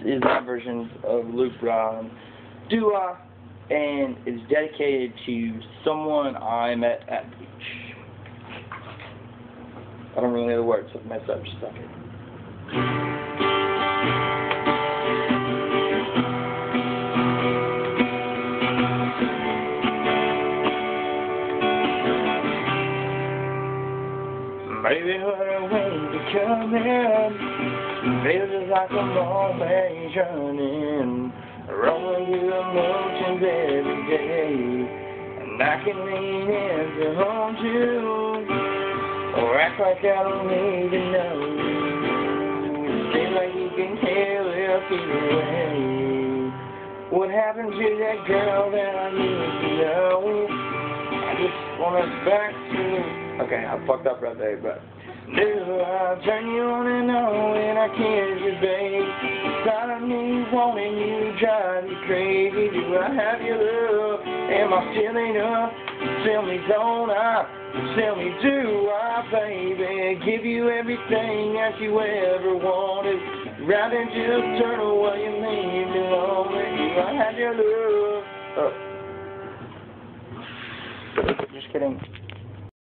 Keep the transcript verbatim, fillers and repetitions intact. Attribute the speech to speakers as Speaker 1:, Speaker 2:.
Speaker 1: is my version of Luke Bryan, Do I, and it's dedicated to someone I met at the beach. I don't really know the words, so if I mess up, just suck it. Maybe what way to come in feels just like I'm always running, rolling through emotions every day, and I can lean in to hold you, or act like I don't need to know. It seems like you can tell if either way. What happened to that girl that I used to know? I just want us back to. Okay, I fucked up right there, but do I turn you on and on when I kiss you, babe? Inside of me wanting you to drive you crazy. Do I have your love? Am I still enough? Tell me, don't I? Tell me, do I, baby? Give you everything that you ever wanted, rather than just turn away and leave me lonely. Do I have your love? Oh. Just kidding.